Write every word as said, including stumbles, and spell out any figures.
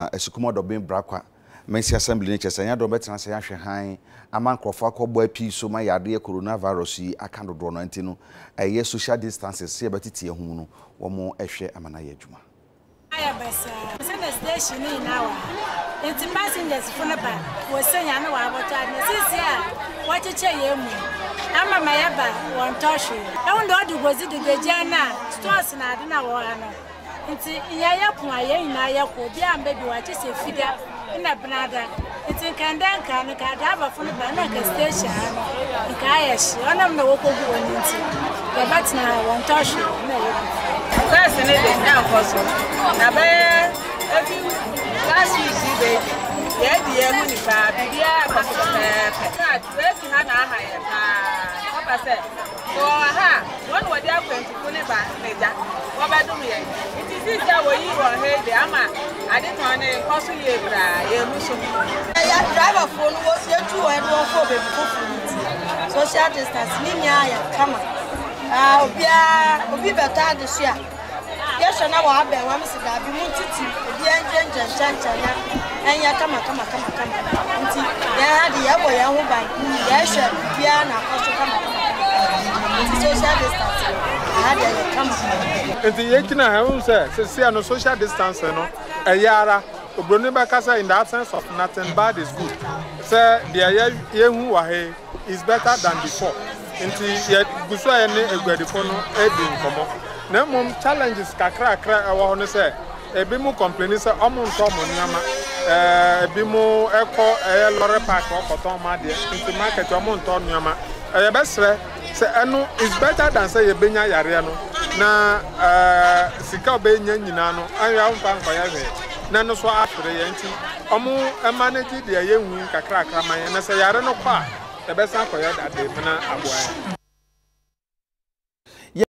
Esukuma do ben brakwa mensi assembly ne chesanya do betena se ahwe han ama nkrofo akọbọ api so ma yade coronavirus yi aka dodo no anti no eye social distances se betiti ehu no wo mo ehwe amana ye adwuma aya basa se na station ni na wa enti passengers funa ba wo senya na wa abota na sisi a wo cheche ye mu ama mayaba won toshu e ndo odi gozi de geja na stores na ade na wo ano nti yaya pon aye nyina ya ko bi am baby wa che se fida ina brada nti kandan kan ka da ba fun ba na ka station ka ya shi onam na wo ko gu woni nti ya batina won toshu na wo first ne de na koso na be every last week be ya di e mu ni ba bibia koso pe ka we fi ha na ha ya pa papa se so ha won wo dia kwenti ku ne ba meja wo ba dum ye it is this ya wo yi wo he de ama ade ton ne koso ye bra ye mu so ya driver phone wo se tu e do ko be ko social distance ni nya ya kama ah obia obi beta de so a yesho na wa be wa msi da bi mu titi obi enjenje chancha na enya kama kama kama kama nti ya hadi ya bo ya hu ban yesho bia na koso kama kama social distance hadi ya kama nti yekina ha hu se se no social distance no eyara obroni ba kasa in the absence of nothing bad is good say the ye hu wa he is better than before nti ye guso ya ne egwadifo no edi nkomo na mom challenges kakra kakra e wo ho ne say ebi mu complain say omo nto mo nyama eh ebi mu eko eh lorry park okoton ma de nti market omo nto nyama eh besre say eno is better than say ye benya yare no na eh sika obenya nyina no anwa mfa nkoya we na no so afre ye nti omo manage de ye hu kakra kakra man na say yare no kwa e besa koya dade mena aboa